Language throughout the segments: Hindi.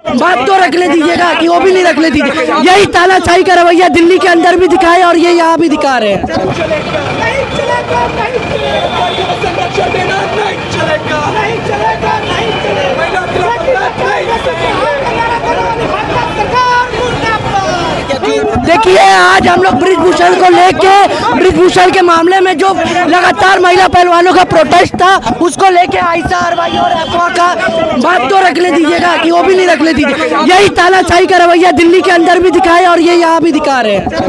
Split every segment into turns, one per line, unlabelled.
बात तो रख ले दीजिएगा कि वो भी नहीं रख ले दीजिए। यही तानाशाही का रवैया दिल्ली के अंदर भी दिखाए और ये यहाँ भी दिखा रहे हैं। देखिए आज हम लोग बृजभूषण को लेके, बृजभूषण के मामले में जो लगातार महिला पहलवानों का प्रोटेस्ट था उसको लेके आयशा अरवाही और अफवाह का बात तो रख ले दीजिएगा कि वो भी नहीं रख ले दीजिए। यही तानाशाही का रवैया दिल्ली के अंदर भी दिखाए और ये यहाँ भी दिखा रहे हैं।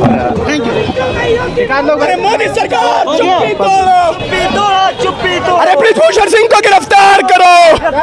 अरे मोदी सरकार चुप्पी तोड़ो। अरे बृजभूषण सिंह को गिरफ्तार करो।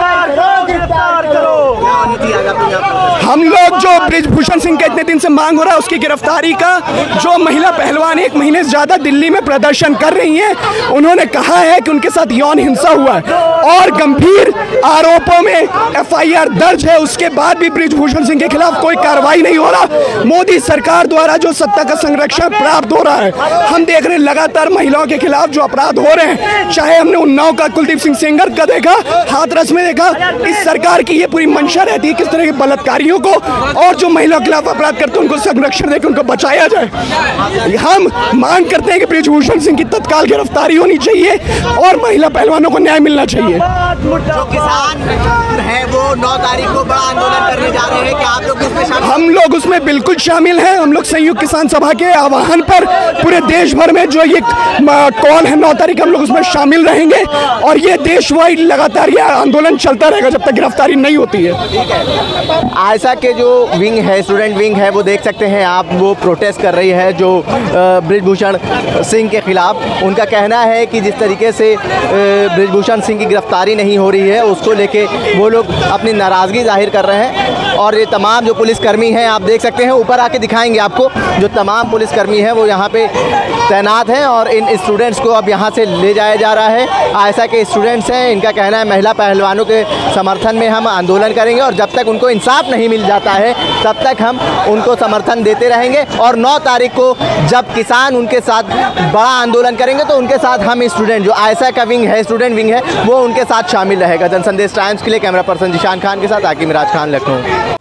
हम लोग जो बृजभूषण सिंह के इतने दिन से मांग हो रहा है उसकी गिरफ्तारी का, जो महिला पहलवान 1 महीने से ज्यादा दिल्ली में प्रदर्शन कर रही हैं, उन्होंने कहा है कि उनके साथ यौन हिंसा हुआ है और गंभीर आरोपों में FIR दर्ज है। उसके बाद भी बृजभूषण सिंह के खिलाफ कोई कार्रवाई नहीं हो रहा। मोदी सरकार द्वारा जो सत्ता का संरक्षण प्राप्त हो रहा है, हम देख रहे हैं लगातार महिलाओं के खिलाफ जो अपराध हो रहे हैं, चाहे हमने उन्नाव का कुलदीप सिंह सेंगर का देखा, हाथरस में देखा। इस सरकार की ये पूरी मंशा रहती है किस तरह के बलात्कारियों को और जो महिलाओं के खिलाफ अपराध करते हैं उनको संरक्षण देकर उनको बचाया जाए। हम मांग करते हैं कि बृजभूषण सिंह की तत्काल गिरफ्तारी होनी चाहिए और महिला पहलवानों को न्याय मिलना चाहिए।
जो किसान है वो 9 तारीख को बड़ा आंदोलन करने जा रहे हैं, क्या आप लोग उसमें शामिल?
हम लोग उसमें बिल्कुल शामिल हैं। हम लोग संयुक्त किसान सभा के आह्वान पर पूरे देश भर में जो ये कॉल है 9 तारीख, हम लोग उसमें शामिल रहेंगे और ये देश वाइड लगातार ये आंदोलन चलता रहेगा जब तक गिरफ्तारी नहीं होती है।
आयशा के जो विंग है, स्टूडेंट विंग है, वो देख सकते हैं आप, वो प्रोटेस्ट कर रही है जो बृजभूषण सिंह के खिलाफ। उनका कहना है कि जिस तरीके से बृजभूषण सिंह की गिरफ्तारी नहीं हो रही है उसको लेके वो लोग अपनी नाराज़गी जाहिर कर रहे हैं। और ये तमाम जो पुलिसकर्मी हैं, आप देख सकते हैं, ऊपर आके दिखाएंगे आपको, जो तमाम पुलिसकर्मी हैं वो यहाँ पे तैनात हैं और इन स्टूडेंट्स को अब यहाँ से ले जाया जा रहा है। आयशा के स्टूडेंट्स हैं, इनका कहना है महिला पहलवानों के समर्थन में हम आंदोलन करेंगे और जब तक उनको इंसाफ नहीं मिल जाता है तब तक हम उनको समर्थन देते रहेंगे। और 9 तारीख को जब किसान उनके साथ बड़ा आंदोलन करेंगे तो उनके साथ हम स्टूडेंट, जो आयशा का विंग है, स्टूडेंट विंग है, वो उनके साथ शामिल रहेगा। जनसंदेश टाइम्स के लिए कैमरा पर्सन जिशान खान के साथ आकिब मिराज खान, लखनऊ।